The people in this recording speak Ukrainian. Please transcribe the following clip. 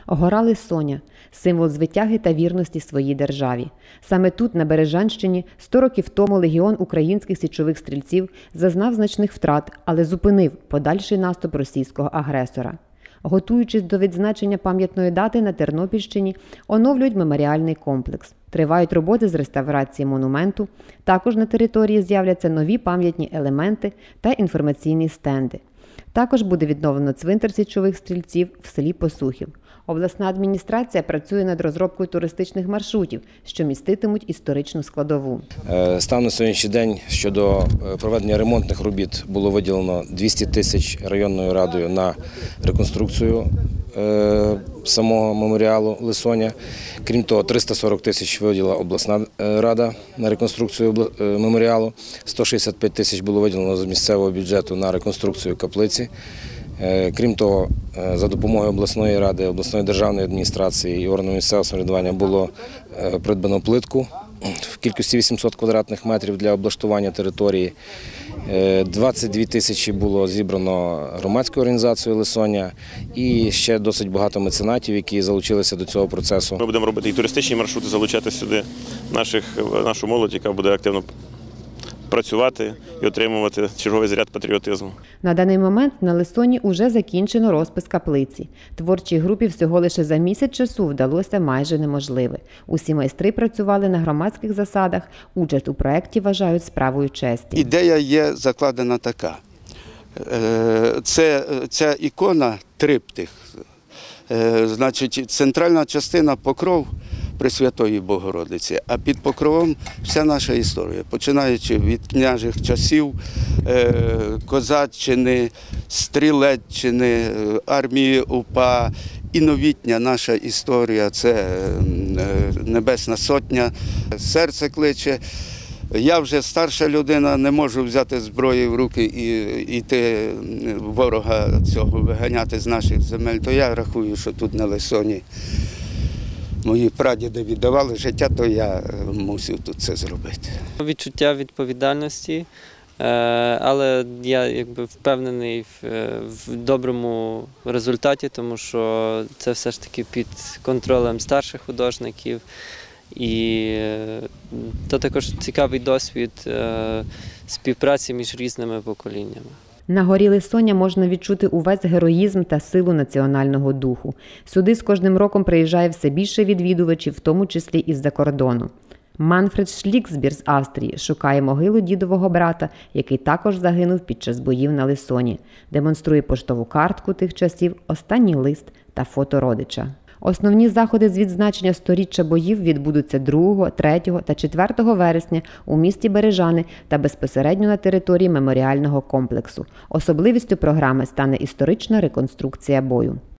Гора Лисоня – символ звитяги та вірності своїй державі. Саме тут, на Бережанщині, 100 років тому легіон українських січових стрільців зазнав значних втрат, але зупинив подальший наступ російського агресора. Готуючись до відзначення пам'ятної дати на Тернопільщині, оновлюють меморіальний комплекс. Тривають роботи з реставрації монументу. Також на території з'являться нові пам'ятні елементи та інформаційні стенди. Також буде відновлено цвинтар січових стрільців в селі Посухів. Обласна адміністрація працює над розробкою туристичних маршрутів, що міститимуть історичну складову. Станом на сьогоднішній день щодо проведення ремонтних робіт було виділено 200 тисяч районною радою на реконструкцію самого меморіалу Лисоня. Крім того, 340 тисяч виділила обласна рада на реконструкцію меморіалу, 165 тисяч було виділено з місцевого бюджету на реконструкцію каплиці. Крім того, за допомогою обласної ради, обласної державної адміністрації і органів місцевого самоврядування було придбано плитку в кількості 800 квадратних метрів для облаштування території. 22 тисячі було зібрано громадською організацією Лисоня і ще досить багато меценатів, які залучилися до цього процесу. Ми будемо робити і туристичні маршрути, залучати сюди нашу молодь, яка буде активно працювати і отримувати черговий заряд патріотизму. На даний момент на Лисоні уже закінчено розпис каплиці. Творчій групі всього лише за місяць часу вдалося майже неможливе. Усі майстри працювали на громадських засадах, участь у проєкті вважають справою честі. Ідея є закладена така. Ця ікона – триптих. Значить, центральна частина – покров Пресвятої Богородиці, а під покровом вся наша історія, починаючи від княжих часів, Козаччини, Стрілеччини, армії УПА, і новітня наша історія – це Небесна Сотня, серце кличе. Я вже старша людина, не можу взяти зброї в руки і йти ворога цього виганяти з наших земель, то я рахую, що тут на Лисоні мої прадіди віддавали життя, то я мусив тут це зробити. Відчуття відповідальності, але я впевнений в доброму результаті, тому що це все ж таки під контролем старших художників. І це також цікавий досвід співпраці між різними поколіннями. На горі Лисоня можна відчути увесь героїзм та силу національного духу. Сюди з кожним роком приїжджає все більше відвідувачів, в тому числі із-за кордону. Манфред Шліксбір з Австрії шукає могилу дідового брата, який також загинув під час боїв на Лисоні. Демонструє поштову картку тих часів, останній лист та фото родича. Основні заходи з відзначення 100-річчя боїв відбудуться 2, 3 та 4 вересня у місті Бережани та безпосередньо на території меморіального комплексу. Особливістю програми стане історична реконструкція бою.